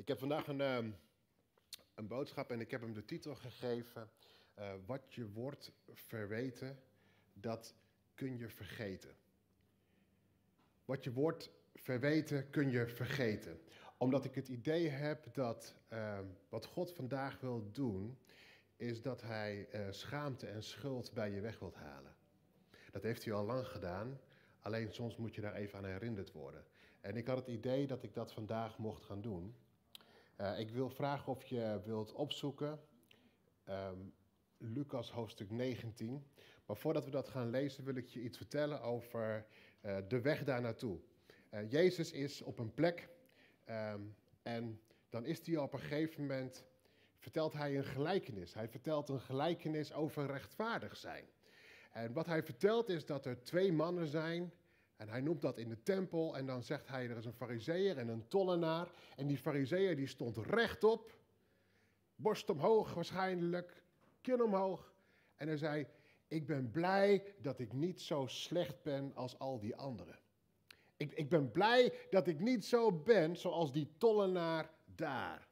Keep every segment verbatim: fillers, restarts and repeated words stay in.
Ik heb vandaag een, um, een boodschap en ik heb hem de titel gegeven. Uh, wat je wordt verweten, dat kun je vergeten. Wat je wordt verweten, kun je vergeten. Omdat ik het idee heb dat uh, wat God vandaag wil doen, is dat hij uh, schaamte en schuld bij je weg wilt halen. Dat heeft hij al lang gedaan, alleen soms moet je daar even aan herinnerd worden. En ik had het idee dat ik dat vandaag mocht gaan doen. Uh, ik wil vragen of je wilt opzoeken, um, Lucas hoofdstuk negentien. Maar voordat we dat gaan lezen wil ik je iets vertellen over uh, de weg daar naartoe. Uh, Jezus is op een plek um, en dan is hij op een gegeven moment, vertelt hij een gelijkenis. Hij vertelt een gelijkenis over rechtvaardig zijn. En wat hij vertelt is dat er twee mannen zijn. En hij noemt dat in de tempel en dan zegt hij, er is een farizeeër en een tollenaar. En die farizeeër die stond rechtop, borst omhoog waarschijnlijk, kin omhoog. En hij zei, ik ben blij dat ik niet zo slecht ben als al die anderen. Ik, ik ben blij dat ik niet zo ben zoals die tollenaar daar.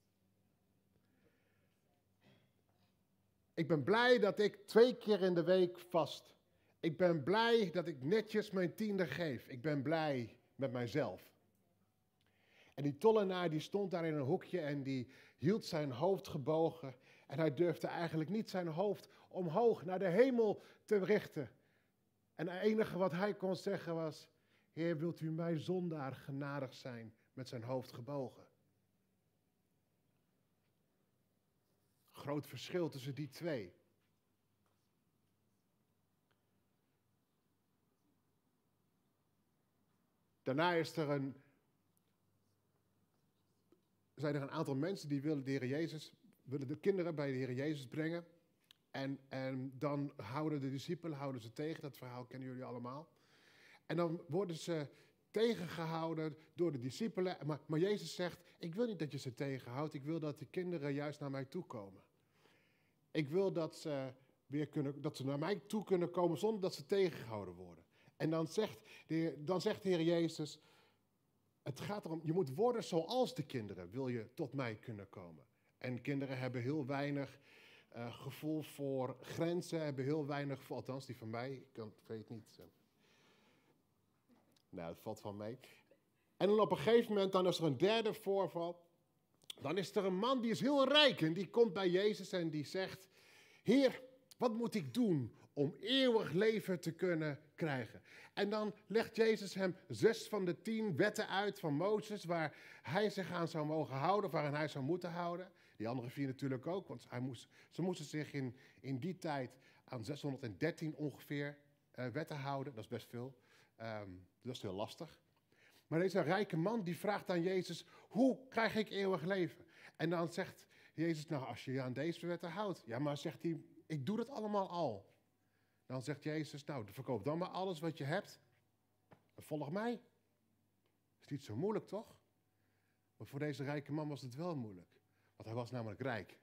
Ik ben blij dat ik twee keer in de week vast. Ik ben blij dat ik netjes mijn tiende geef. Ik ben blij met mijzelf. En die tollenaar die stond daar in een hoekje en die hield zijn hoofd gebogen. En hij durfde eigenlijk niet zijn hoofd omhoog naar de hemel te richten. En het enige wat hij kon zeggen was, Heer, wilt u mij zondaar genadig zijn, met zijn hoofd gebogen. Groot verschil tussen die twee. Daarna is er een, zijn er een aantal mensen die willen de Heer Jezus, willen de kinderen bij de Heer Jezus brengen. En, en dan houden de discipelen houden ze tegen, dat verhaal kennen jullie allemaal. En dan worden ze tegengehouden door de discipelen. Maar, maar Jezus zegt, ik wil niet dat je ze tegenhoudt, ik wil dat de kinderen juist naar mij toe komen. Ik wil dat ze, weer kunnen, dat ze naar mij toe kunnen komen zonder dat ze tegengehouden worden. En dan zegt, de, dan zegt de Heer Jezus, het gaat erom, je moet worden zoals de kinderen, wil je tot mij kunnen komen. En kinderen hebben heel weinig uh, gevoel voor grenzen, hebben heel weinig, althans die van mij, ik, kan, ik weet niet. Uh, nou, het valt van mee. En dan op een gegeven moment, dan is er een derde voorval. Dan is er een man die is heel rijk en die komt bij Jezus en die zegt, Heer, wat moet ik doen om eeuwig leven te kunnen krijgen? En dan legt Jezus hem zes van de tien wetten uit van Mozes, waar hij zich aan zou mogen houden, waarin hij zou moeten houden. Die andere vier natuurlijk ook, want hij moest, ze moesten zich in, in die tijd aan zeshonderddertien ongeveer uh, wetten houden. Dat is best veel. Um, dat is heel lastig. Maar deze rijke man die vraagt aan Jezus, hoe krijg ik eeuwig leven? En dan zegt Jezus, nou als je je aan deze wetten houdt. Ja, maar zegt hij, ik doe dat allemaal al. Dan zegt Jezus, nou verkoop dan maar alles wat je hebt. En volg mij. Dat is niet zo moeilijk toch? Maar voor deze rijke man was het wel moeilijk. Want hij was namelijk rijk.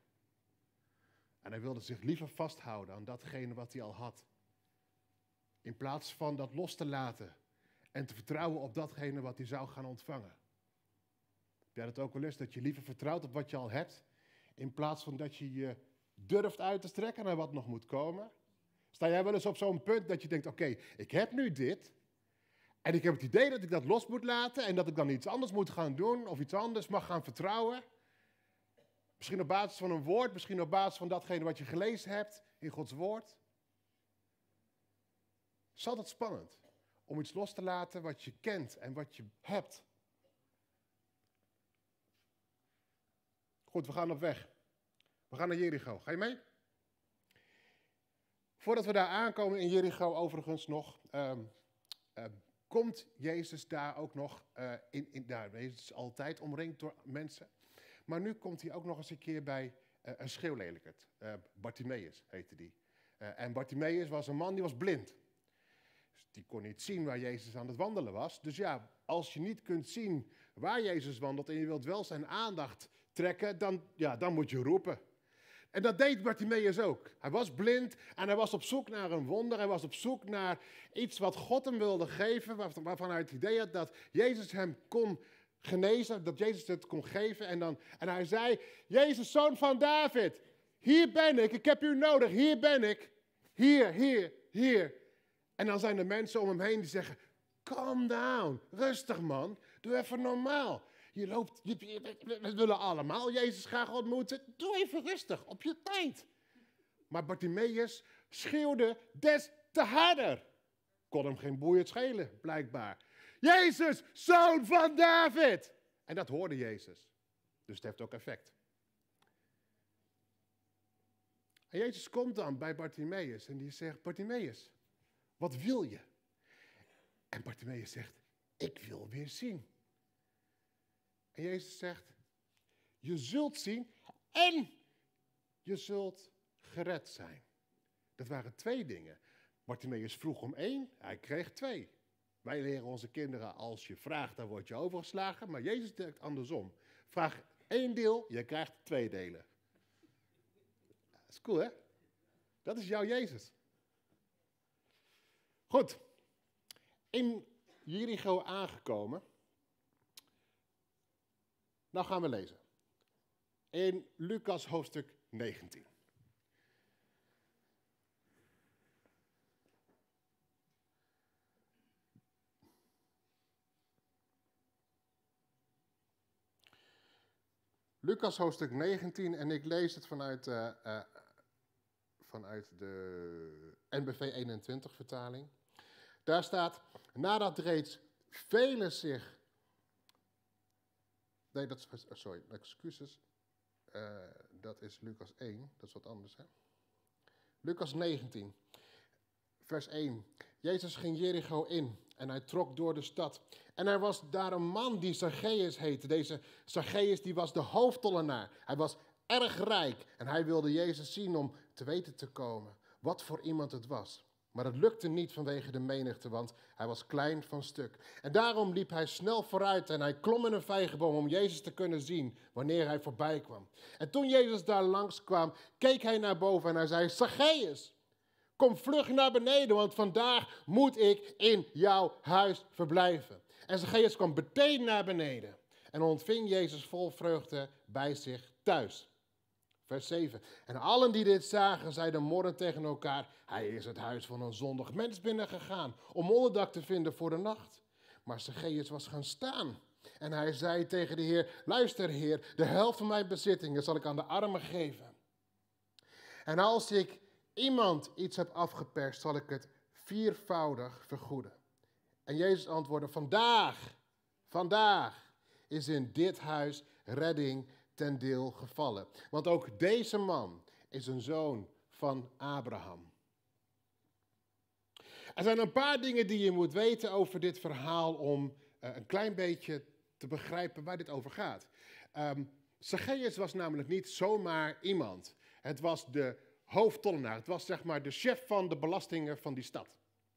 En hij wilde zich liever vasthouden aan datgene wat hij al had. In plaats van dat los te laten. En te vertrouwen op datgene wat hij zou gaan ontvangen. Heb jij dat ook wel eens? Dat je liever vertrouwt op wat je al hebt. In plaats van dat je je durft uit te strekken naar wat nog moet komen. Sta jij wel eens op zo'n punt dat je denkt, oké, okay, ik heb nu dit. En ik heb het idee dat ik dat los moet laten. En dat ik dan iets anders moet gaan doen. Of iets anders mag gaan vertrouwen. Misschien op basis van een woord. Misschien op basis van datgene wat je gelezen hebt in Gods woord. Het is altijd spannend. Om iets los te laten wat je kent en wat je hebt. Goed, we gaan op weg. We gaan naar Jericho. Ga je mee? Voordat we daar aankomen in Jericho overigens nog, um, uh, komt Jezus daar ook nog, uh, in, in, daar, Jezus is altijd omringd door mensen. Maar nu komt hij ook nog eens een keer bij uh, een schreeuwlelijkert. Uh, Bartimaeus heette die. Uh, en Bartimaeus was een man die was blind. Die kon niet zien waar Jezus aan het wandelen was. Dus ja, als je niet kunt zien waar Jezus wandelt en je wilt wel zijn aandacht trekken, dan, ja, dan moet je roepen. En dat deed Bartimaeus ook. Hij was blind en hij was op zoek naar een wonder. Hij was op zoek naar iets wat God hem wilde geven, waarvan hij het idee had dat Jezus hem kon genezen, dat Jezus het kon geven. En, dan, en hij zei, Jezus, zoon van David, hier ben ik, ik heb u nodig, hier ben ik. Hier, hier, hier. En dan zijn er mensen om hem heen die zeggen, calm down, rustig man, doe even normaal. Je loopt, je, je, we willen allemaal Jezus graag ontmoeten, doe even rustig, op je tijd. Maar Bartimaeus schreeuwde des te harder. Kon hem geen boeiend schelen, blijkbaar. Jezus, zoon van David. En dat hoorde Jezus. Dus het heeft ook effect. En Jezus komt dan bij Bartimaeus en die zegt, Bartimaeus, wat wil je? En Bartimaeus zegt, ik wil weer zien. En Jezus zegt, je zult zien en je zult gered zijn. Dat waren twee dingen. Bartimaeus vroeg om één, hij kreeg twee. Wij leren onze kinderen, als je vraagt, dan word je overgeslagen. Maar Jezus denkt andersom. Vraag één deel, je krijgt twee delen. Dat is cool, hè? Dat is jouw Jezus. Goed. In Jericho aangekomen. Nou gaan we lezen. In Lucas hoofdstuk negentien. Lucas hoofdstuk negentien en ik lees het vanuit, uh, uh, vanuit de N B V eenentwintig vertaling. Daar staat, nadat reeds velen zich... Nee, dat is, sorry, excuses. Uh, dat is Lucas één, dat is wat anders, hè. Lucas negentien, vers één. Jezus ging Jericho in en hij trok door de stad. En er was daar een man die Zacchaeus heette. Deze Zacchaeus die was de hoofdtollenaar. Hij was erg rijk en hij wilde Jezus zien om te weten te komen wat voor iemand het was. Maar het lukte niet vanwege de menigte, want hij was klein van stuk. En daarom liep hij snel vooruit en hij klom in een vijgenboom om Jezus te kunnen zien wanneer hij voorbij kwam. En toen Jezus daar langs kwam, keek hij naar boven en hij zei, Zacchaeus, kom vlug naar beneden, want vandaag moet ik in jouw huis verblijven. En Zacchaeus kwam meteen naar beneden en ontving Jezus vol vreugde bij zich thuis. Vers zeven. En allen die dit zagen, zeiden morren tegen elkaar, hij is het huis van een zondig mens binnengegaan om onderdak te vinden voor de nacht. Maar Zacchaeus was gaan staan en hij zei tegen de Heer, luister Heer, de helft van mijn bezittingen zal ik aan de armen geven. En als ik iemand iets heb afgeperst, zal ik het viervoudig vergoeden. En Jezus antwoordde, vandaag, vandaag is in dit huis redding ten deel gevallen. Want ook deze man is een zoon van Abraham. Er zijn een paar dingen die je moet weten over dit verhaal om uh, een klein beetje te begrijpen waar dit over gaat. Um, Zacchaeus was namelijk niet zomaar iemand. Het was de hoofdtollenaar. Het was zeg maar de chef van de belastingen van die stad.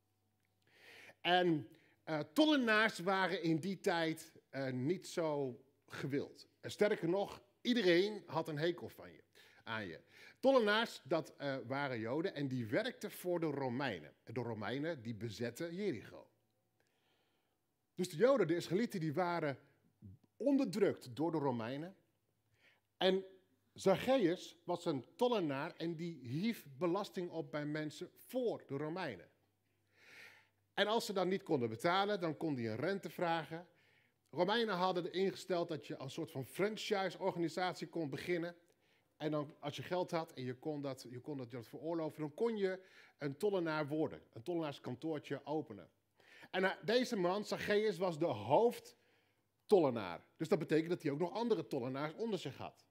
En uh, tollenaars waren in die tijd uh, niet zo gewild. En sterker nog, iedereen had een hekel van je, aan je. Tollenaars, dat uh, waren Joden en die werkten voor de Romeinen. De Romeinen die bezetten Jericho. Dus de Joden, de Israëlieten, die waren onderdrukt door de Romeinen. En Zacchaeus was een tollenaar en die hief belasting op bij mensen voor de Romeinen. En als ze dan niet konden betalen, dan kon hij een rente vragen. Romeinen hadden ingesteld dat je een soort van franchise-organisatie kon beginnen. En dan, als je geld had en je kon dat, je kon dat, dat veroorloven, dan kon je een tollenaar worden. Een tollenaarskantoortje openen. En uh, deze man, Zacchaeus, was de hoofdtollenaar. Dus dat betekent dat hij ook nog andere tollenaars onder zich had.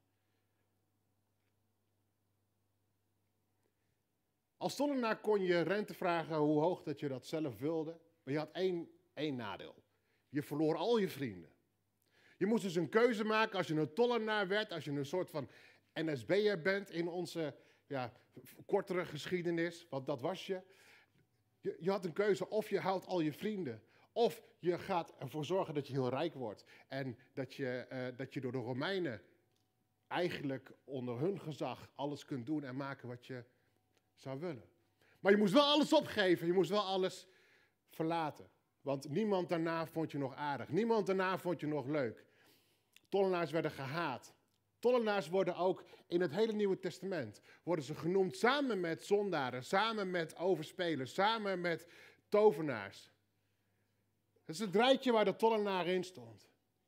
Als tollenaar kon je rente vragen hoe hoog dat je dat zelf wilde. Maar je had één, één nadeel. Je verloor al je vrienden. Je moest dus een keuze maken als je een tollenaar werd, als je een soort van N S B'er bent in onze ja, kortere geschiedenis, want dat was je. je. Je had een keuze, of je houdt al je vrienden, of je gaat ervoor zorgen dat je heel rijk wordt. En dat je, uh, dat je door de Romeinen eigenlijk onder hun gezag alles kunt doen en maken wat je zou willen. Maar je moest wel alles opgeven, je moest wel alles verlaten. Want niemand daarna vond je nog aardig. Niemand daarna vond je nog leuk. Tollenaars werden gehaat. Tollenaars worden ook in het hele Nieuwe Testament worden ze genoemd samen met zondaren, samen met overspelers, samen met tovenaars. Dat is het rijtje waar de tollenaar in stond.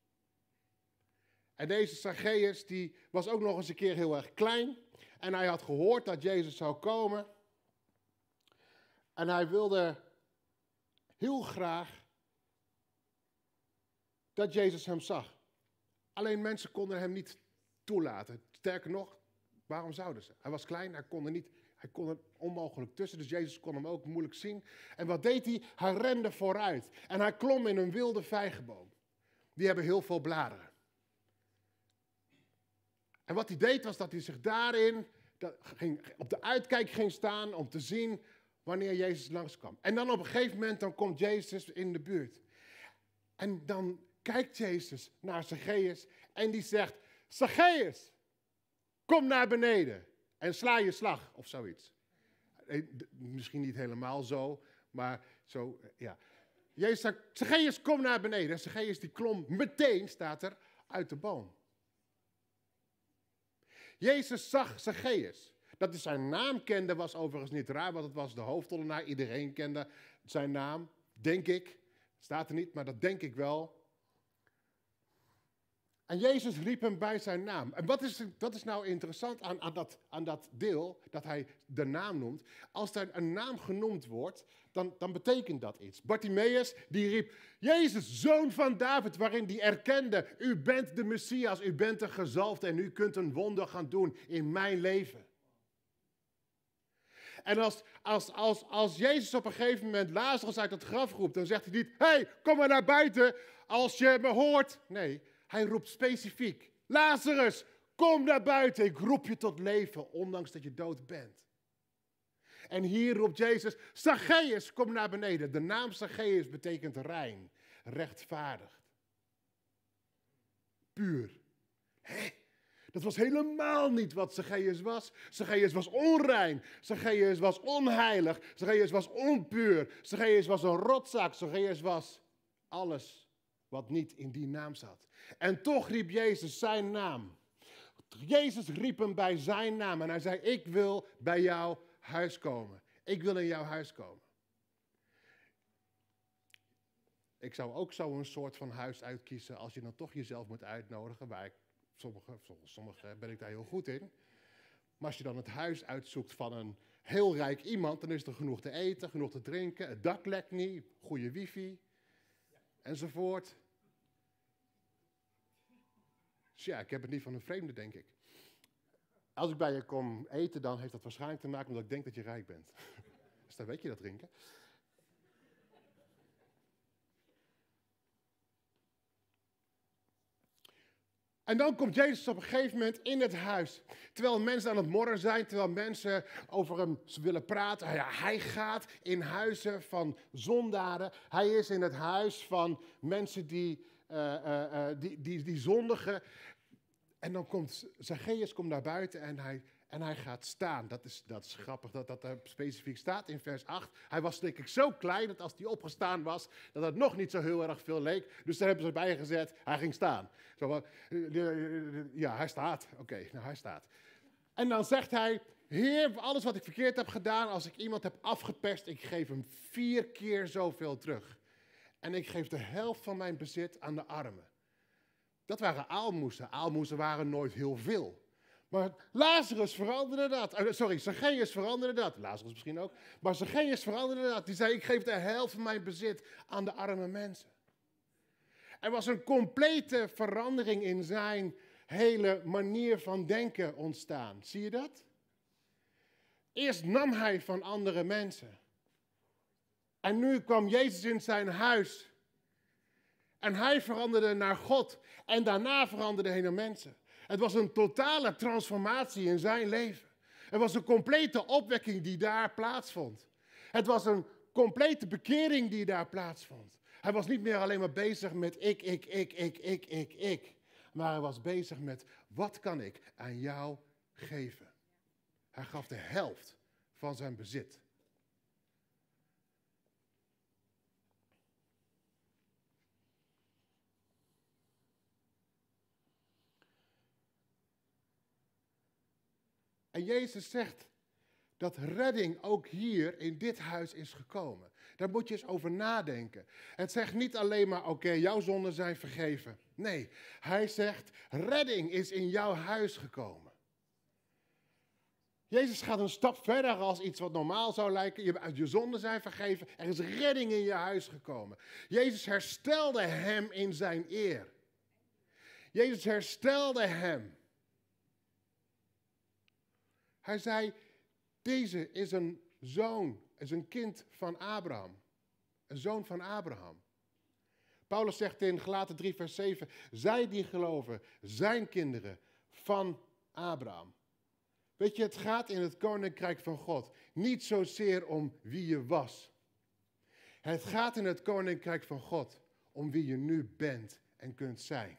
En deze Zacchaeus, die was ook nog eens een keer heel erg klein. En hij had gehoord dat Jezus zou komen. En hij wilde heel graag dat Jezus hem zag. Alleen mensen konden hem niet toelaten. Sterker nog, waarom zouden ze? Hij was klein, hij kon er niet, hij kon er onmogelijk tussen. Dus Jezus kon hem ook moeilijk zien. En wat deed hij? Hij rende vooruit. En hij klom in een wilde vijgenboom. Die hebben heel veel bladeren. En wat hij deed was dat hij zich daarin dat ging, op de uitkijk ging staan om te zien wanneer Jezus langskwam. En dan op een gegeven moment dan komt Jezus in de buurt. En dan kijkt Jezus naar Zacchaeus en die zegt, Zacchaeus, kom naar beneden en sla je slag of zoiets. Misschien niet helemaal zo, maar zo, ja. Jezus zegt, Zacchaeus, kom naar beneden. En Zacchaeus die klom meteen, staat er, uit de boom. Jezus zag Zacchaeus. Dat hij zijn naam kende was overigens niet raar, want het was de hoofdtollenaar. Iedereen kende zijn naam, denk ik. Staat er niet, maar dat denk ik wel. En Jezus riep hem bij zijn naam. En wat is, wat is nou interessant aan, aan, dat, aan dat deel, dat hij de naam noemt? Als er een naam genoemd wordt, dan, dan betekent dat iets. Bartimaeus, die riep, Jezus, zoon van David, waarin die erkende, u bent de Messias, u bent de gezalfde en u kunt een wonder gaan doen in mijn leven. En als, als, als, als Jezus op een gegeven moment Lazarus uit het graf roept, dan zegt hij niet, hé, hey, kom maar naar buiten als je me hoort. Nee, hij roept specifiek, Lazarus, kom naar buiten, ik roep je tot leven, ondanks dat je dood bent. En hier roept Jezus, Zacchaeus, kom naar beneden. De naam Zacchaeus betekent rein, rechtvaardigd, puur. Hé? Dat was helemaal niet wat Zacchaeus was. Zacchaeus was onrein. Zacchaeus was onheilig. Zacchaeus was onpuur. Zacchaeus was een rotzak. Zacchaeus was alles wat niet in die naam zat. En toch riep Jezus zijn naam. Jezus riep hem bij zijn naam. En hij zei, ik wil bij jouw huis komen. Ik wil in jouw huis komen. Ik zou ook zo een soort van huis uitkiezen als je dan toch jezelf moet uitnodigen, waar ik Sommige, sommige ben ik daar heel goed in. Maar als je dan het huis uitzoekt van een heel rijk iemand, dan is er genoeg te eten, genoeg te drinken, het dak lekt niet, goede wifi, enzovoort. Dus ja, ik heb het niet van een vreemde, denk ik. Als ik bij je kom eten, dan heeft dat waarschijnlijk te maken omdat ik denk dat je rijk bent. Dus dan weet je dat drinken. En dan komt Jezus op een gegeven moment in het huis. Terwijl mensen aan het morren zijn, terwijl mensen over hem willen praten. Ja, hij gaat in huizen van zondaren. Hij is in het huis van mensen die, uh, uh, uh, die, die, die zondigen. En dan komt Zacchaeus komt naar buiten en hij, en hij gaat staan. Dat is, dat is grappig dat dat er specifiek staat in vers acht. Hij was denk ik zo klein dat als hij opgestaan was, dat het nog niet zo heel erg veel leek. Dus daar hebben ze erbij gezet, hij ging staan. Zo, ja, hij staat. Oké, okay, nou hij staat. En dan zegt hij, Heer, alles wat ik verkeerd heb gedaan, als ik iemand heb afgeperst, ik geef hem vier keer zoveel terug. En ik geef de helft van mijn bezit aan de armen. Dat waren aalmoezen. Aalmoezen waren nooit heel veel. Maar Lazarus veranderde dat. Sorry, Zacchaeus veranderde dat. Lazarus misschien ook. Maar Zacchaeus veranderde dat. Die zei, ik geef de helft van mijn bezit aan de arme mensen. Er was een complete verandering in zijn hele manier van denken ontstaan. Zie je dat? Eerst nam hij van andere mensen. En nu kwam Jezus in zijn huis. En hij veranderde naar God. En daarna veranderde hij naar mensen. Het was een totale transformatie in zijn leven. Het was een complete opwekking die daar plaatsvond. Het was een complete bekering die daar plaatsvond. Hij was niet meer alleen maar bezig met ik, ik, ik, ik, ik, ik, ik. Maar hij was bezig met wat kan ik aan jou geven. Hij gaf de helft van zijn bezit. En Jezus zegt dat redding ook hier in dit huis is gekomen. Daar moet je eens over nadenken. Het zegt niet alleen maar, oké, okay, jouw zonden zijn vergeven. Nee, hij zegt, redding is in jouw huis gekomen. Jezus gaat een stap verder als iets wat normaal zou lijken. Je, je zonden zijn vergeven, er is redding in je huis gekomen. Jezus herstelde hem in zijn eer. Jezus herstelde hem. Hij zei, deze is een zoon, is een kind van Abraham. Een zoon van Abraham. Paulus zegt in Galaten drie vers zeven, zij die geloven zijn kinderen van Abraham. Weet je, het gaat in het koninkrijk van God niet zozeer om wie je was. Het gaat in het koninkrijk van God om wie je nu bent en kunt zijn.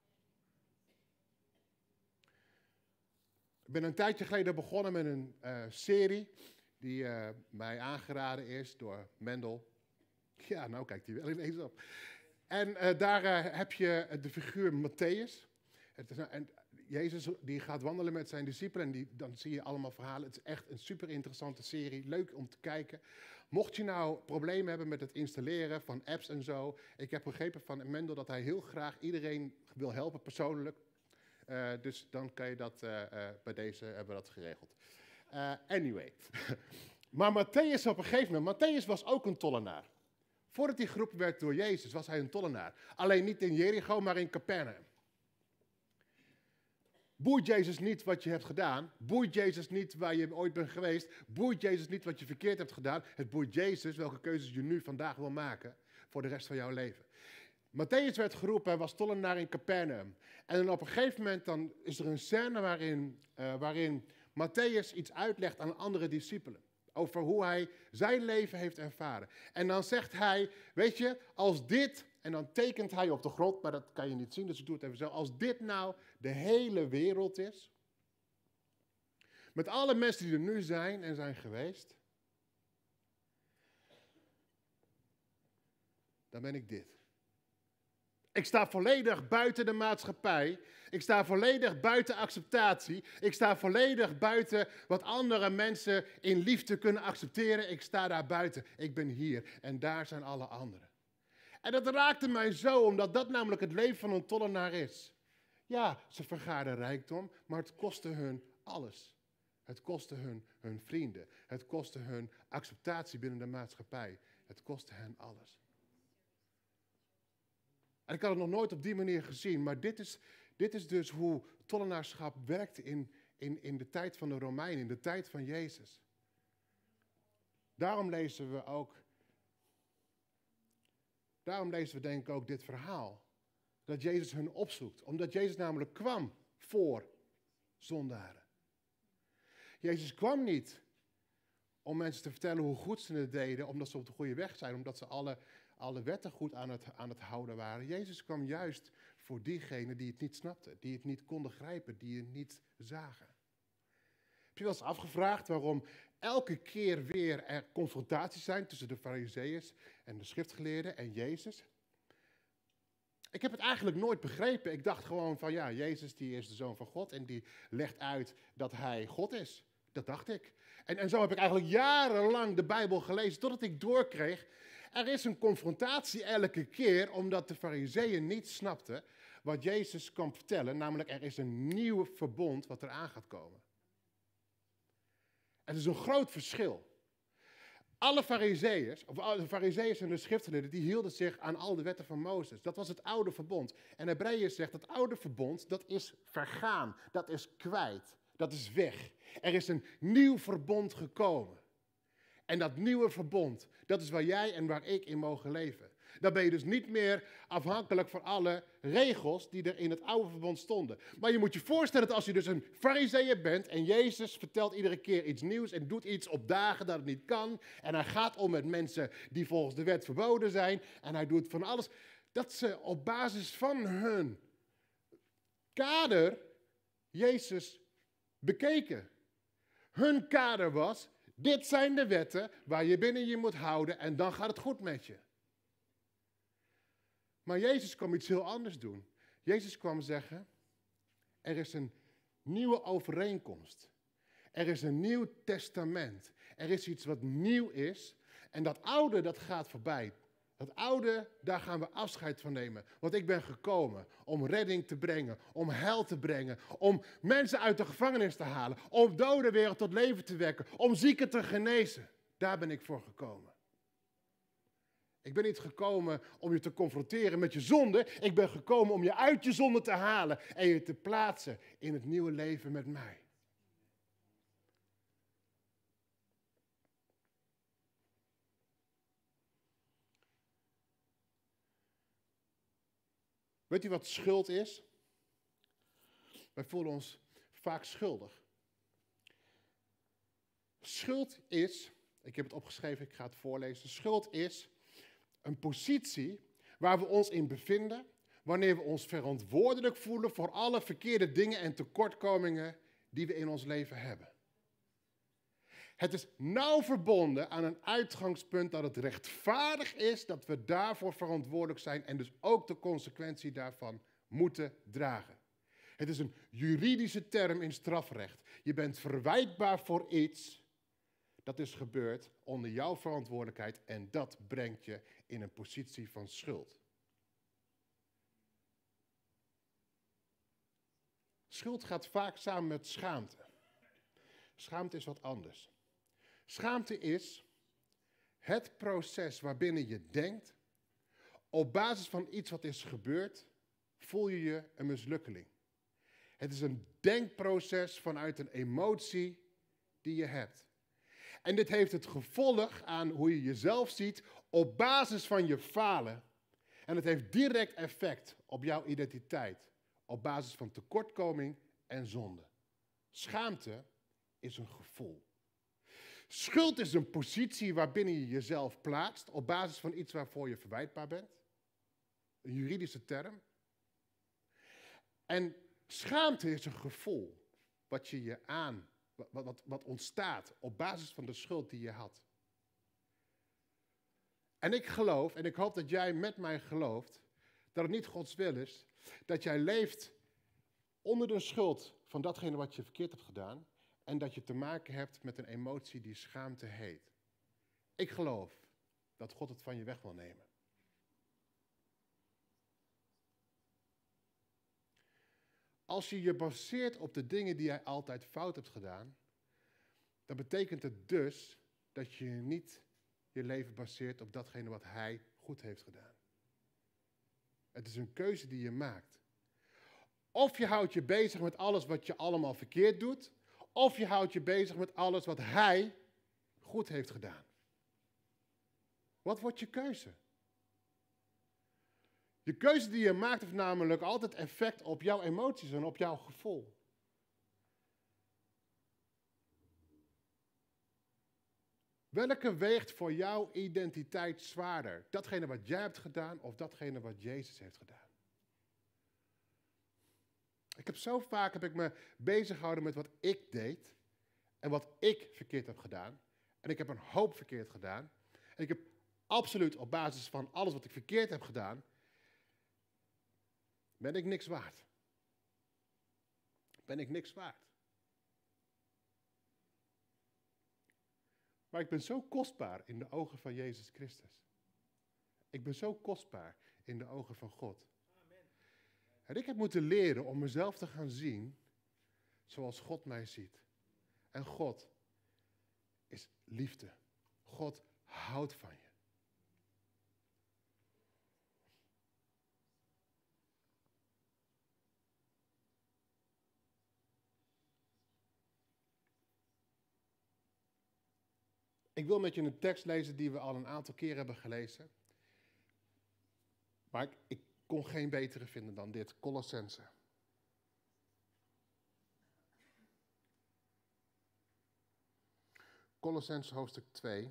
Ik ben een tijdje geleden begonnen met een uh, serie die uh, mij aangeraden is door Mendel. Ja, nou kijkt hij wel ineens op. En uh, daar uh, heb je de figuur Matthäus. Het is, en Jezus die gaat wandelen met zijn discipelen en die, dan zie je allemaal verhalen. Het is echt een super interessante serie, leuk om te kijken. Mocht je nou problemen hebben met het installeren van apps en zo. Ik heb begrepen van Mendel dat hij heel graag iedereen wil helpen persoonlijk. Uh, dus dan kan je dat, uh, uh, bij deze hebben we dat geregeld. Uh, anyway. Maar Matthäus op een gegeven moment, Matthäus was ook een tollenaar. Voordat hij geroepen werd door Jezus was hij een tollenaar. Alleen niet in Jericho, maar in Capernaum. Boeit Jezus niet wat je hebt gedaan. Boeit Jezus niet waar je ooit bent geweest. Boeit Jezus niet wat je verkeerd hebt gedaan. Het boeit Jezus welke keuzes je nu vandaag wil maken voor de rest van jouw leven. Matthäus werd geroepen, hij was tollenaar in Capernaum. En dan op een gegeven moment dan is er een scène waarin, uh, waarin Matthäus iets uitlegt aan andere discipelen. Over hoe hij zijn leven heeft ervaren. En dan zegt hij, weet je, als dit, en dan tekent hij op de grond, maar dat kan je niet zien, dus ik doe het even zo. Als dit nou de hele wereld is, met alle mensen die er nu zijn en zijn geweest, dan ben ik dit. Ik sta volledig buiten de maatschappij. Ik sta volledig buiten acceptatie. Ik sta volledig buiten wat andere mensen in liefde kunnen accepteren. Ik sta daar buiten. Ik ben hier en daar zijn alle anderen. En dat raakte mij zo, omdat dat namelijk het leven van een tollenaar is. Ja, ze vergaarden rijkdom, maar het kostte hun alles. Het kostte hun hun vrienden. Het kostte hun acceptatie binnen de maatschappij. Het kostte hen alles. En ik had het nog nooit op die manier gezien, maar dit is, dit is dus hoe tollenaarschap werkte in, in, in de tijd van de Romeinen, in de tijd van Jezus. Daarom lezen we ook, daarom lezen we denk ik ook dit verhaal. Dat Jezus hun opzoekt, omdat Jezus namelijk kwam voor zondaren. Jezus kwam niet om mensen te vertellen hoe goed ze het deden, omdat ze op de goede weg zijn, omdat ze alle... alle wetten goed aan het, aan het houden waren. Jezus kwam juist voor diegenen die het niet snapten, die het niet konden grijpen, die het niet zagen. Heb je wel eens afgevraagd waarom elke keer weer er confrontaties zijn tussen de Farizeeërs en de schriftgeleerden en Jezus? Ik heb het eigenlijk nooit begrepen. Ik dacht gewoon van ja, Jezus die is de Zoon van God en die legt uit dat hij God is. Dat dacht ik. En, en zo heb ik eigenlijk jarenlang de Bijbel gelezen totdat ik doorkreeg. Er is een confrontatie elke keer, omdat de Farizeeën niet snapten wat Jezus kwam vertellen. Namelijk, er is een nieuw verbond wat eraan gaat komen. Het is een groot verschil. Alle Farizeeërs, of de Farizeeërs en de schriftgeleerden, die hielden zich aan al de wetten van Mozes. Dat was het oude verbond. En Hebreeën zegt, dat oude verbond, dat is vergaan. Dat is kwijt. Dat is weg. Er is een nieuw verbond gekomen. En dat nieuwe verbond, dat is waar jij en waar ik in mogen leven. Dan ben je dus niet meer afhankelijk van alle regels die er in het oude verbond stonden. Maar je moet je voorstellen dat als je dus een Farizeeër bent en Jezus vertelt iedere keer iets nieuws en doet iets op dagen dat het niet kan. En hij gaat om met mensen die volgens de wet verboden zijn en hij doet van alles. Dat ze op basis van hun kader Jezus bekeken. Hun kader was, dit zijn de wetten waar je binnen je moet houden en dan gaat het goed met je. Maar Jezus kwam iets heel anders doen. Jezus kwam zeggen, er is een nieuwe overeenkomst. Er is een nieuw testament. Er is iets wat nieuw is. En dat oude, dat gaat voorbij. Dat oude, daar gaan we afscheid van nemen. Want ik ben gekomen om redding te brengen, om heil te brengen, om mensen uit de gevangenis te halen, om doden weer tot leven te wekken, om zieken te genezen. Daar ben ik voor gekomen. Ik ben niet gekomen om je te confronteren met je zonde. Ik ben gekomen om je uit je zonde te halen en je te plaatsen in het nieuwe leven met mij. Weet u wat schuld is? Wij voelen ons vaak schuldig. Schuld is, ik heb het opgeschreven, ik ga het voorlezen. Schuld is een positie waar we ons in bevinden wanneer we ons verantwoordelijk voelen voor alle verkeerde dingen en tekortkomingen die we in ons leven hebben. Het is nauw verbonden aan een uitgangspunt dat het rechtvaardig is dat we daarvoor verantwoordelijk zijn en dus ook de consequentie daarvan moeten dragen. Het is een juridische term in strafrecht. Je bent verwijtbaar voor iets dat is gebeurd onder jouw verantwoordelijkheid en dat brengt je in een positie van schuld. Schuld gaat vaak samen met schaamte. Schaamte is wat anders. Schaamte is het proces waarbinnen je denkt, op basis van iets wat is gebeurd, voel je je een mislukkeling. Het is een denkproces vanuit een emotie die je hebt. En dit heeft het gevolg aan hoe je jezelf ziet op basis van je falen. En het heeft direct effect op jouw identiteit, op basis van tekortkoming en zonde. Schaamte is een gevoel. Schuld is een positie waarbinnen je jezelf plaatst op basis van iets waarvoor je verwijtbaar bent. Een juridische term. En schaamte is een gevoel wat je je aan, wat, wat, wat ontstaat op basis van de schuld die je had. En ik geloof, en ik hoop dat jij met mij gelooft, dat het niet Gods wil is, dat jij leeft onder de schuld van datgene wat je verkeerd hebt gedaan en dat je te maken hebt met een emotie die schaamte heet. Ik geloof dat God het van je weg wil nemen. Als je je baseert op de dingen die jij altijd fout hebt gedaan, dan betekent het dus dat je niet je leven baseert op datgene wat Hij goed heeft gedaan. Het is een keuze die je maakt. Of je houdt je bezig met alles wat je allemaal verkeerd doet, of je houdt je bezig met alles wat Hij goed heeft gedaan. Wat wordt je keuze? Je keuze die je maakt heeft namelijk altijd effect op jouw emoties en op jouw gevoel. Welke weegt voor jouw identiteit zwaarder? Datgene wat jij hebt gedaan of datgene wat Jezus heeft gedaan? Ik heb zo vaak heb ik me bezig gehouden met wat ik deed en wat ik verkeerd heb gedaan. En ik heb een hoop verkeerd gedaan. En ik heb absoluut op basis van alles wat ik verkeerd heb gedaan, ben ik niks waard. Ben ik niks waard. Maar ik ben zo kostbaar in de ogen van Jezus Christus. Ik ben zo kostbaar in de ogen van God. Amen. En ik heb moeten leren om mezelf te gaan zien zoals God mij ziet. En God is liefde. God houdt van je. Ik wil met je een tekst lezen die we al een aantal keer hebben gelezen. Maar ik, ik kon geen betere vinden dan dit, Colossense. Colossense hoofdstuk twee.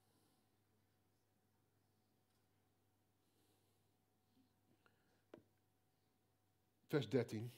Vers dertien.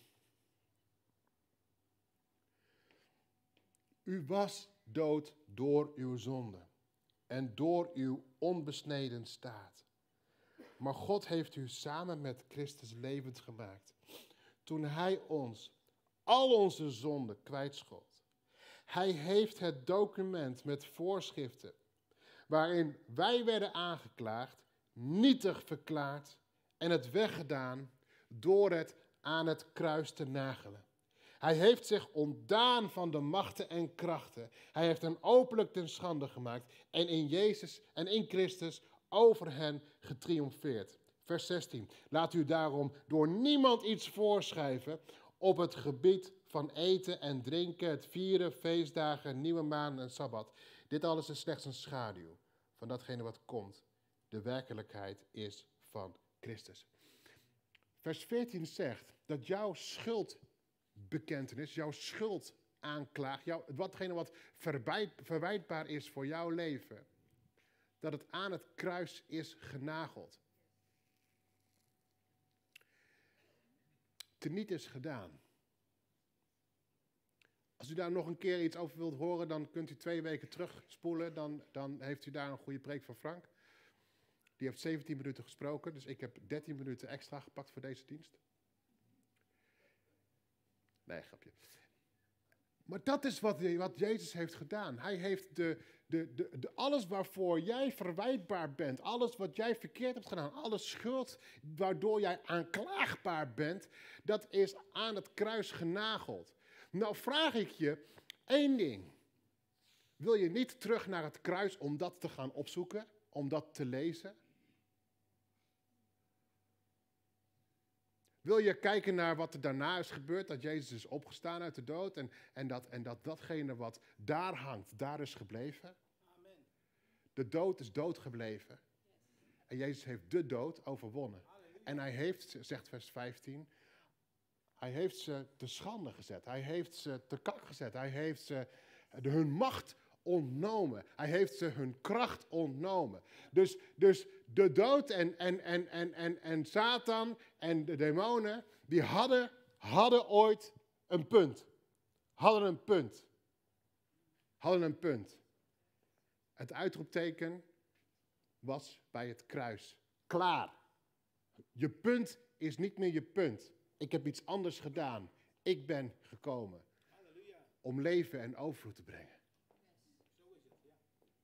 U was dood door uw zonde en door uw onbesneden staat. Maar God heeft u samen met Christus levend gemaakt, toen Hij ons al onze zonden kwijtschold. Hij heeft het document met voorschriften waarin wij werden aangeklaagd, nietig verklaard en het weggedaan door het aan het kruis te nagelen. Hij heeft zich ontdaan van de machten en krachten. Hij heeft hen openlijk ten schande gemaakt en in Jezus en in Christus over hen getriomfeerd. Vers zestien. Laat u daarom door niemand iets voorschrijven op het gebied van eten en drinken, het vieren, feestdagen, nieuwe maan en sabbat. Dit alles is slechts een schaduw van datgene wat komt. De werkelijkheid is van Christus. Vers veertien zegt dat jouw schuldbekentenis, jouw schuldaanklaag, jouw, watgene wat verbijt, verwijtbaar is voor jouw leven, dat het aan het kruis is genageld. Teniet is gedaan. Als u daar nog een keer iets over wilt horen, dan kunt u twee weken terugspoelen. Dan, dan heeft u daar een goede preek van Frank. Die heeft zeventien minuten gesproken, dus ik heb dertien minuten extra gepakt voor deze dienst. Nee, grapje. Maar dat is wat, wat Jezus heeft gedaan. Hij heeft de, de, de, de, alles waarvoor jij verwijtbaar bent, alles wat jij verkeerd hebt gedaan, alle schuld waardoor jij aanklaagbaar bent, dat is aan het kruis genageld. Nou vraag ik je één ding. Wil je niet terug naar het kruis om dat te gaan opzoeken, om dat te lezen? Wil je kijken naar wat er daarna is gebeurd, dat Jezus is opgestaan uit de dood en, en, dat, en dat datgene wat daar hangt, daar is gebleven? Amen. De dood is dood gebleven. En Jezus heeft de dood overwonnen. Halleluja. En hij heeft, zegt vers vijftien, hij heeft ze te schande gezet. Hij heeft ze te kak gezet. Hij heeft ze de, hun macht ontnomen. Hij heeft ze hun kracht ontnomen. Dus, dus de dood en, en, en, en, en, en Satan en de demonen, die hadden, hadden ooit een punt. Hadden een punt. Hadden een punt. Het uitroepteken was bij het kruis. Klaar. Je punt is niet meer je punt. Ik heb iets anders gedaan. Ik ben gekomen. Halleluja. Om leven en overvloed te brengen. Zo is het, ja.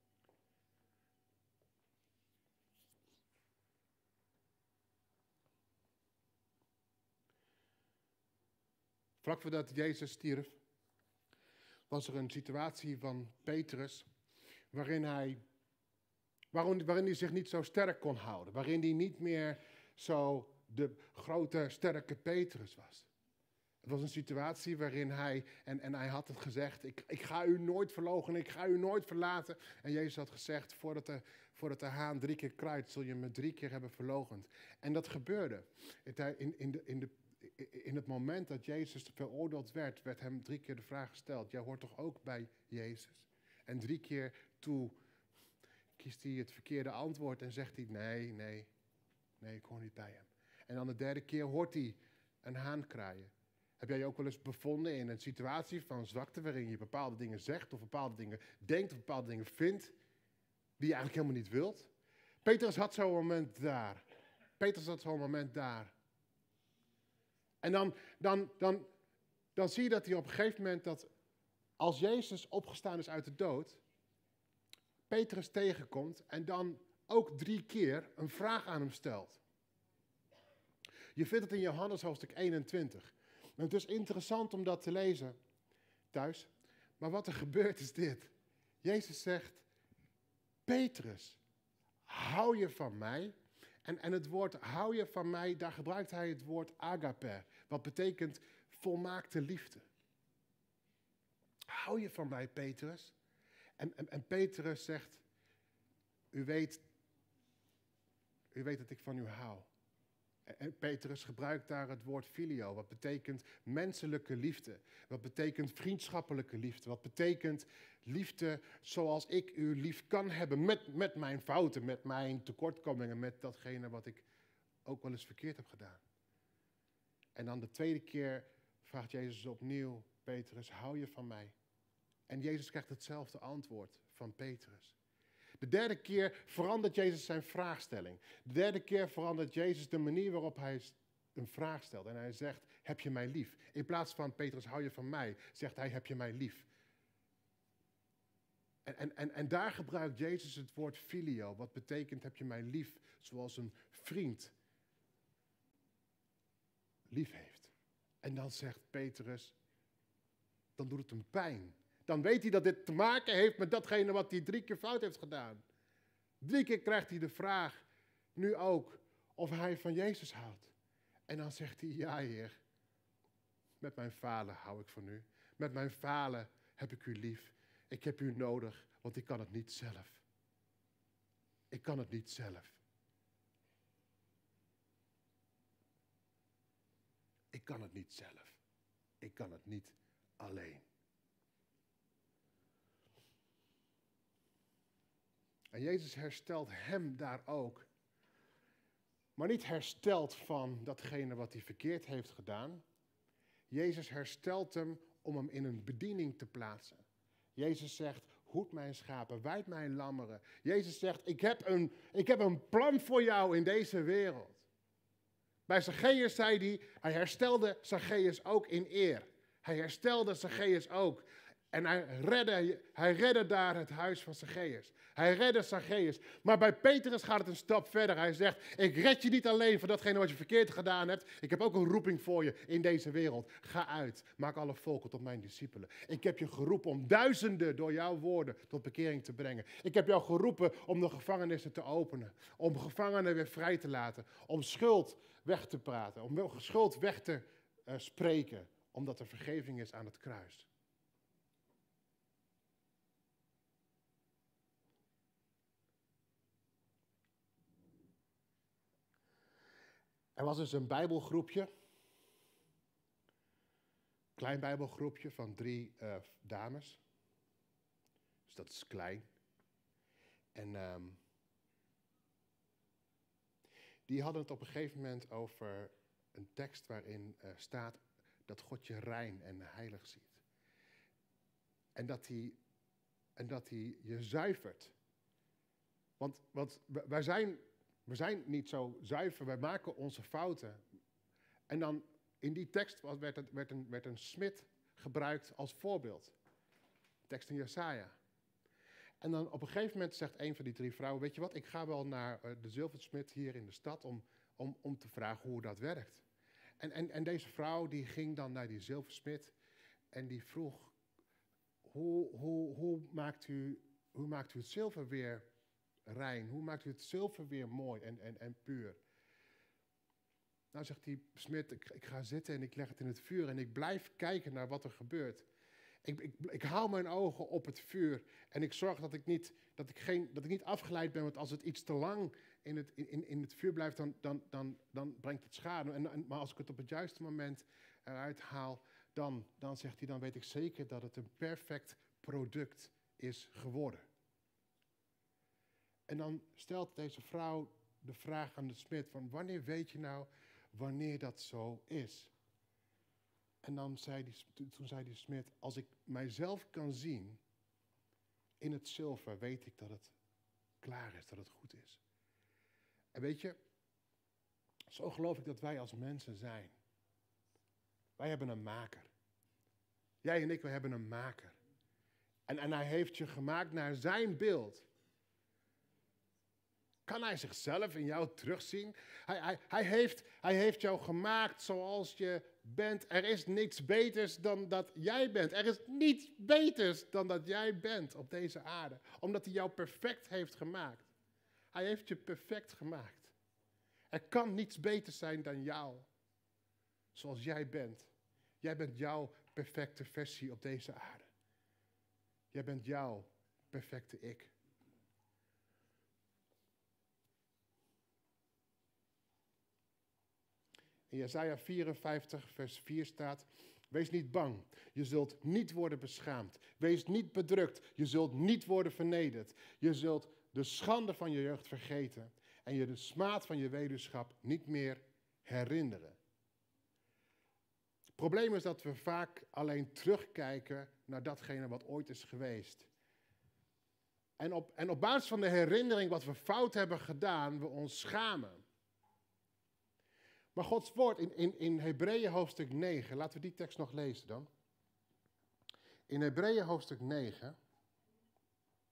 Vlak voordat Jezus stierf, was er een situatie van Petrus, waarin hij, waarin, waarin hij zich niet zo sterk kon houden. Waarin hij niet meer zo de grote, sterke Petrus was. Het was een situatie waarin hij, en, en hij had het gezegd, ik, ik ga u nooit verloochenen, ik ga u nooit verlaten. En Jezus had gezegd, voordat de, voordat de haan drie keer kruit, zul je me drie keer hebben verloochend. En dat gebeurde. In, in, de, in, de, in het moment dat Jezus veroordeeld werd, werd hem drie keer de vraag gesteld, jij hoort toch ook bij Jezus? En drie keer toe kiest hij het verkeerde antwoord en zegt hij, nee, nee, nee, ik hoor niet bij hem. En dan de derde keer hoort hij een haan kraaien. Heb jij je ook wel eens bevonden in een situatie van zwakte waarin je bepaalde dingen zegt of bepaalde dingen denkt of bepaalde dingen vindt die je eigenlijk helemaal niet wilt? Petrus had zo'n moment daar. Petrus had zo'n moment daar. En dan, dan, dan, dan zie je dat hij op een gegeven moment dat als Jezus opgestaan is uit de dood, Petrus tegenkomt en dan ook drie keer een vraag aan hem stelt. Je vindt het in Johannes hoofdstuk eenentwintig. En het is interessant om dat te lezen thuis. Maar wat er gebeurt is dit. Jezus zegt, Petrus, hou je van mij? En, en het woord hou je van mij, daar gebruikt hij het woord agape. Wat betekent volmaakte liefde. Hou je van mij, Petrus? En, en, en Petrus zegt, u weet, u weet dat ik van u hou. En Petrus gebruikt daar het woord filio, wat betekent menselijke liefde. Wat betekent vriendschappelijke liefde. Wat betekent liefde zoals ik u lief kan hebben. Met, met mijn fouten, met mijn tekortkomingen, met datgene wat ik ook wel eens verkeerd heb gedaan. En dan de tweede keer vraagt Jezus opnieuw, Petrus, hou je van mij? En Jezus krijgt hetzelfde antwoord van Petrus. De derde keer verandert Jezus zijn vraagstelling. De derde keer verandert Jezus de manier waarop hij een vraag stelt. En hij zegt, heb je mij lief? In plaats van, Petrus, hou je van mij? Zegt hij, heb je mij lief? En, en, en, en daar gebruikt Jezus het woord filio. Wat betekent, heb je mij lief, zoals een vriend lief heeft. En dan zegt Petrus, dan doet het hem pijn. Dan weet hij dat dit te maken heeft met datgene wat hij drie keer fout heeft gedaan. Drie keer krijgt hij de vraag, nu ook, of hij van Jezus houdt. En dan zegt hij, ja Heer, met mijn falen hou ik van u. Met mijn falen heb ik u lief. Ik heb u nodig, want ik kan het niet zelf. Ik kan het niet zelf. Ik kan het niet zelf. Ik kan het niet alleen. En Jezus herstelt hem daar ook. Maar niet herstelt van datgene wat hij verkeerd heeft gedaan. Jezus herstelt hem om hem in een bediening te plaatsen. Jezus zegt, hoed mijn schapen, wijd mijn lammeren. Jezus zegt, ik heb een, ik heb een plan voor jou in deze wereld. Bij Zacchaeus zei hij, hij herstelde Zacchaeus ook in eer. Hij herstelde Zacchaeus ook. En hij redde, hij redde daar het huis van Zacchaeus. Hij redde Zacchaeus. Maar bij Petrus gaat het een stap verder. Hij zegt, ik red je niet alleen voor datgene wat je verkeerd gedaan hebt. Ik heb ook een roeping voor je in deze wereld. Ga uit, maak alle volken tot mijn discipelen. Ik heb je geroepen om duizenden door jouw woorden tot bekering te brengen. Ik heb jou geroepen om de gevangenissen te openen. Om gevangenen weer vrij te laten. Om schuld weg te praten. Om schuld weg te uh, spreken. Omdat er vergeving is aan het kruis. Er was dus een bijbelgroepje, klein bijbelgroepje van drie uh, dames. Dus dat is klein. En um, die hadden het op een gegeven moment over een tekst waarin uh, staat dat God je rein en heilig ziet. En dat hij, en dat hij je zuivert. Want, want wij zijn... We zijn niet zo zuiver, wij maken onze fouten. En dan in die tekst werd, het, werd, een, werd een smid gebruikt als voorbeeld. Tekst in Jesaja. En dan op een gegeven moment zegt een van die drie vrouwen, weet je wat, ik ga wel naar uh, de zilversmid hier in de stad om, om, om te vragen hoe dat werkt. En, en, en deze vrouw die ging dan naar die zilversmid en die vroeg, hoe, hoe, hoe, maakt u, hoe maakt u het zilver weer rein? Hoe maakt u het zilver weer mooi en, en, en puur? Nou zegt die smid, ik, ik ga zitten en ik leg het in het vuur en ik blijf kijken naar wat er gebeurt. Ik, ik, ik hou mijn ogen op het vuur en ik zorg dat ik niet, dat ik geen, dat ik niet afgeleid ben, want als het iets te lang in het, in, in het vuur blijft, dan, dan, dan, dan brengt het schade. En, en, maar als ik het op het juiste moment eruit haal, dan, dan zegt hij, dan weet ik zeker dat het een perfect product is geworden. En dan stelt deze vrouw de vraag aan de smid van wanneer weet je nou wanneer dat zo is? En dan zei die, toen zei die smid, als ik mijzelf kan zien in het zilver, weet ik dat het klaar is, dat het goed is. En weet je, zo geloof ik dat wij als mensen zijn. Wij hebben een maker. Jij en ik, wij hebben een maker. En, en hij heeft je gemaakt naar zijn beeld. Kan hij zichzelf in jou terugzien? Hij, hij, hij, heeft, hij heeft jou gemaakt zoals je bent. Er is niets beters dan dat jij bent. Er is niets beters dan dat jij bent op deze aarde. Omdat hij jou perfect heeft gemaakt. Hij heeft je perfect gemaakt. Er kan niets beters zijn dan jou. Zoals jij bent. Jij bent jouw perfecte versie op deze aarde. Jij bent jouw perfecte ik. In Jesaja vierenvijftig, vers vier staat, wees niet bang, je zult niet worden beschaamd. Wees niet bedrukt, je zult niet worden vernederd. Je zult de schande van je jeugd vergeten en je de smaad van je weduwschap niet meer herinneren. Het probleem is dat we vaak alleen terugkijken naar datgene wat ooit is geweest. En op, en op basis van de herinnering wat we fout hebben gedaan, we ons schamen. Maar Gods woord in, in, in Hebreeën hoofdstuk negen, laten we die tekst nog lezen dan. In Hebreeën hoofdstuk negen.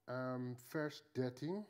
um, vers dertien.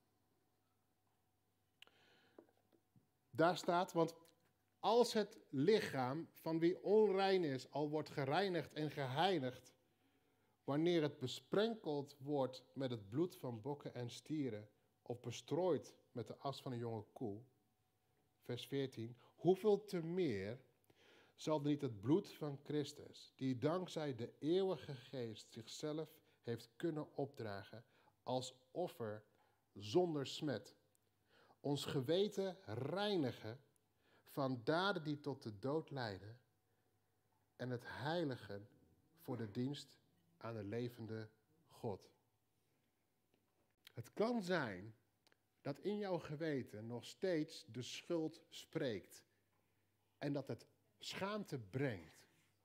Daar staat, want als het lichaam van wie onrein is al wordt gereinigd en geheiligd, wanneer het besprenkeld wordt met het bloed van bokken en stieren, of bestrooid met de as van een jonge koe, vers veertien, hoeveel te meer zal niet het bloed van Christus, die dankzij de eeuwige geest zichzelf heeft kunnen opdragen als offer zonder smet, ons geweten reinigen van daden die tot de dood leiden en het heiligen voor de dienst aan de levende God. Het kan zijn dat in jouw geweten nog steeds de schuld spreekt en dat het schaamte brengt.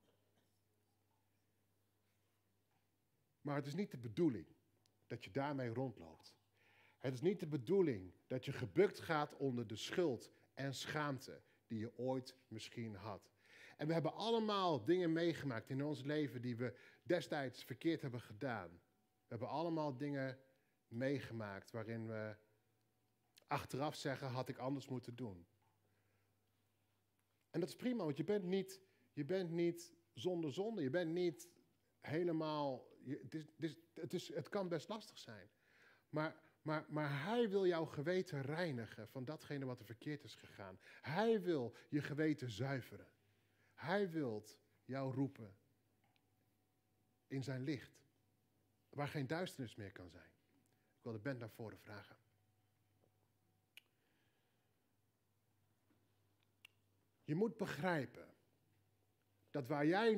Maar het is niet de bedoeling dat je daarmee rondloopt. Het is niet de bedoeling dat je gebukt gaat onder de schuld en schaamte die je ooit misschien had. En we hebben allemaal dingen meegemaakt in ons leven die we destijds verkeerd hebben gedaan. We hebben allemaal dingen meegemaakt waarin we achteraf zeggen, had ik anders moeten doen. En dat is prima, want je bent niet, je bent niet zonder zonde. Je bent niet helemaal... Je, het, is, het, is, het, is, het kan best lastig zijn. Maar, maar, maar hij wil jouw geweten reinigen van datgene wat er verkeerd is gegaan. Hij wil je geweten zuiveren. Hij wil jou roepen in zijn licht, waar geen duisternis meer kan zijn. Ik wil de band naar voren vragen. Je moet begrijpen dat waar jij